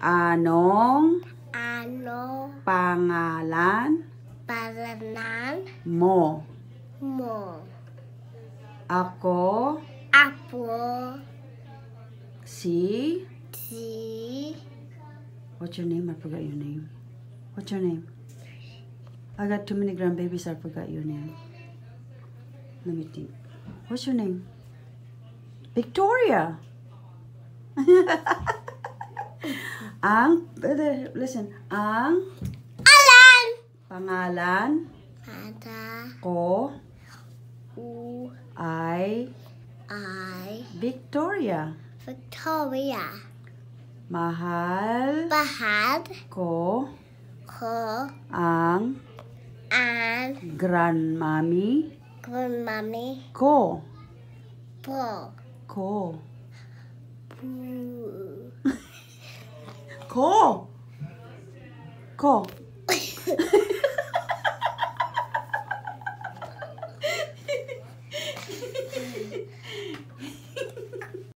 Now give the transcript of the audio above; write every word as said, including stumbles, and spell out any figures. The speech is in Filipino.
Anong Anong pangalan Palanan mo? mo? Ako Apo si... si What's your name? I forgot your name. What's your name? I got too many grandbabies. I forgot your name. Let me think. What's your name? Victoria. Ang, listen, ang Alan pangalan Ada ko U ay I Victoria. Victoria. Mahal Bahad ko ko ang and grandmammy grandmammy ko. po Ko. Boo. Ko. Ko.